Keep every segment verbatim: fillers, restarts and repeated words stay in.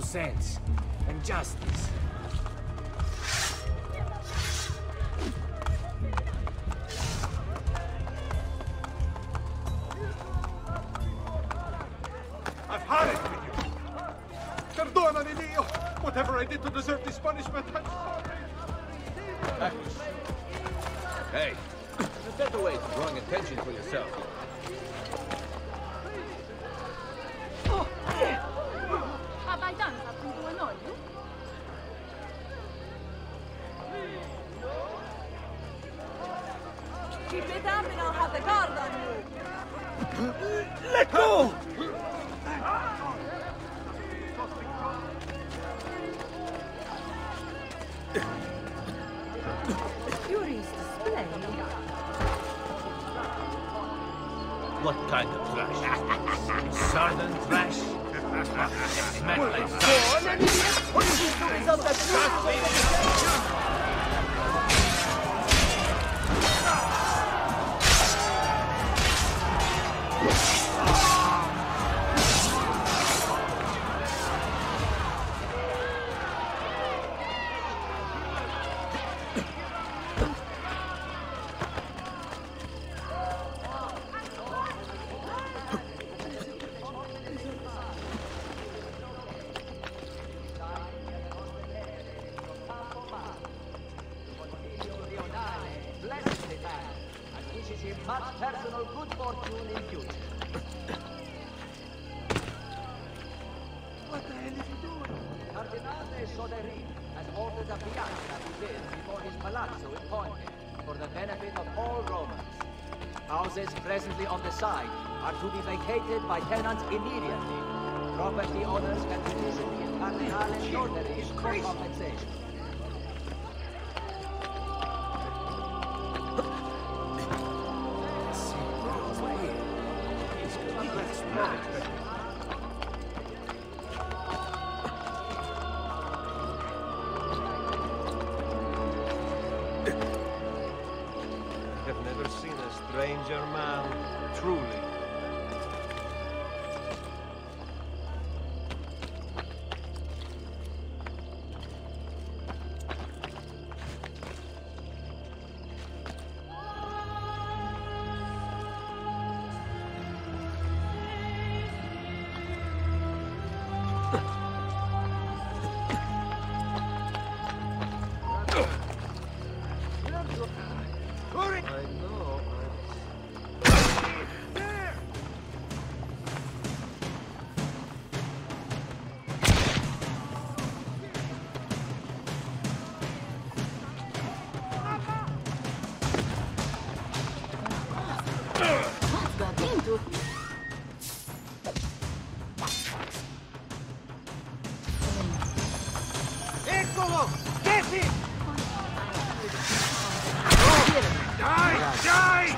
sense and justice. I've had it with you. Perdonami, Leo. Whatever I did to deserve this punishment, I'm sorry. Hey, there's a better way to drawing attention to yourself. Have I done something to annoy you? Keep it up and I'll have the guard on you. Let go! Curious display. What kind of trash? Southern trash? Smell like much personal good fortune in future. What the hell is he doing? Cardinale Soderini has ordered a piazza to build before his palazzo in Ponte for the benefit of all Romans. Houses presently on the site are to be vacated by tenants immediately. Property owners can petition the Cardinale Soderini for compensation. I've never seen a stranger man, truly. I know. What got into? Eccolo! Get him! Die! Die!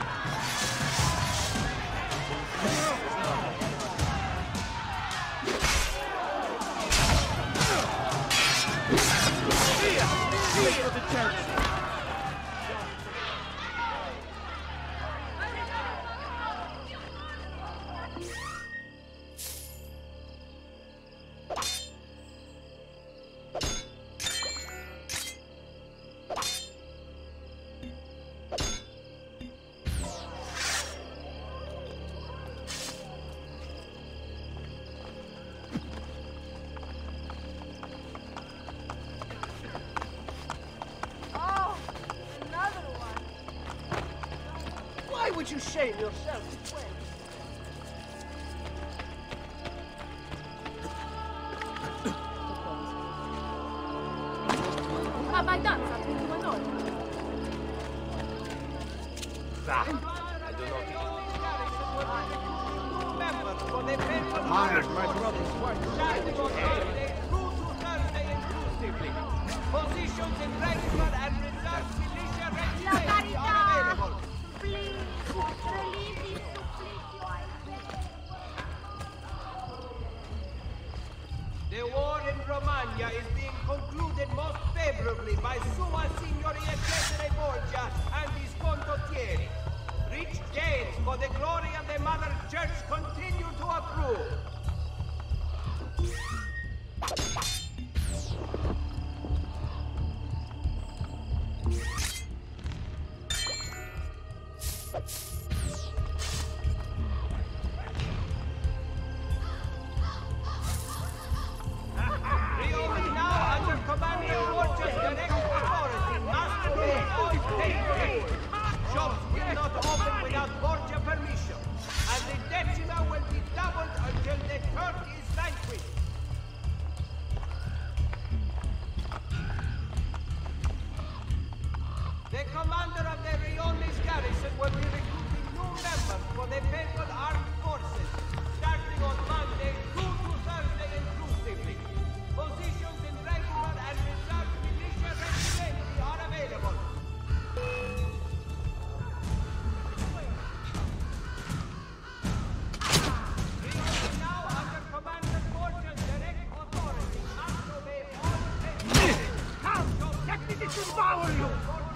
Oh, another one. Why would you shame yourself this way? Have I done something to annoy you? that. I do not eat. Honored, my brothers. Positions in regular and reserve militia La ready are carità! available. Please, relieve this supplicio, I beg. The war in Romagna is being concluded most favorably by Sua Signoria Cesare Borgia and his condottieri. Rich gains for the glory of the Mother Church continue to accrue. The commander of the Rionis garrison will be recruiting new members for the Papal Armed Forces, starting on Monday through to Thursday inclusively. Positions in regular and reserve militia regimenti are available. Rionis now under Commander Fortune's direct authority must obey all papers. Come! Let me disembowel you!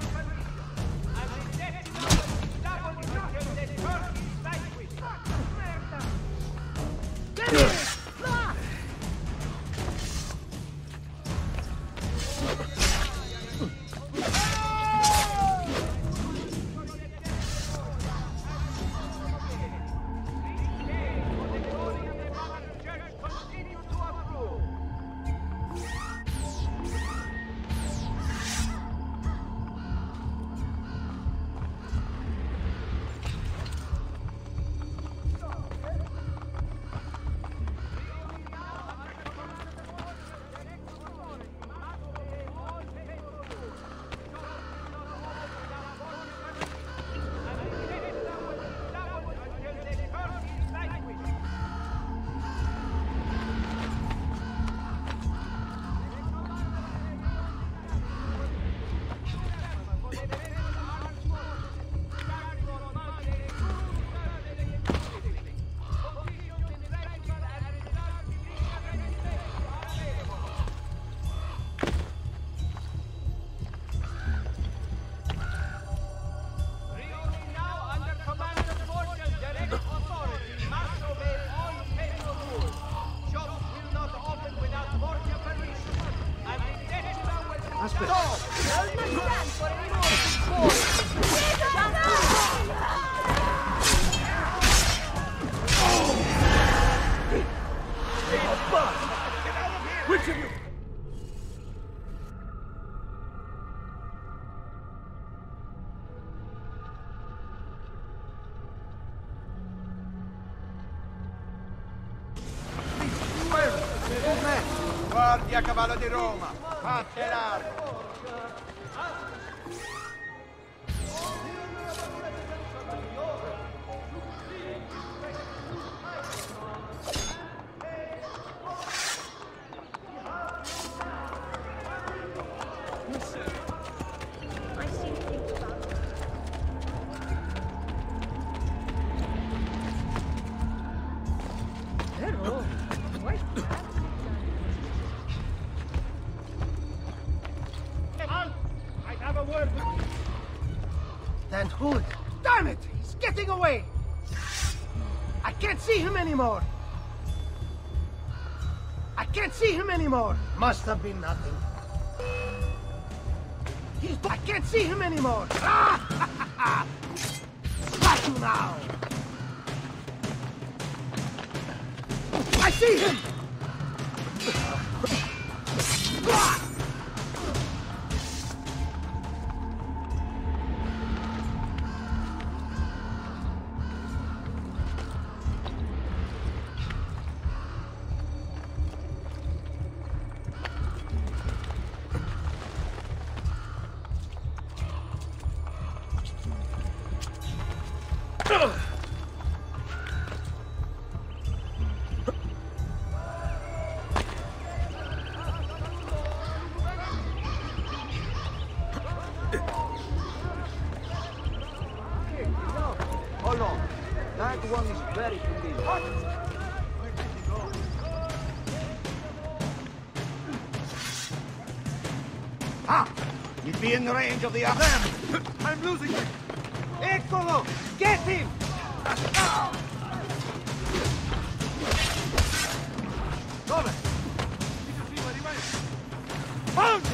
Which of you? Guardia cavallo di Roma! Fate largo! Then Hood! Damn it! He's getting away! I can't see him anymore! I can't see him anymore! Must have been nothing. He's... I can't see him anymore! Ah! Got you now! I see him! Ah! Hold on. That one is very convenient. Ah! He'd be in the range of the other. I'm losing him! Eccolo! Get him! Dove? Found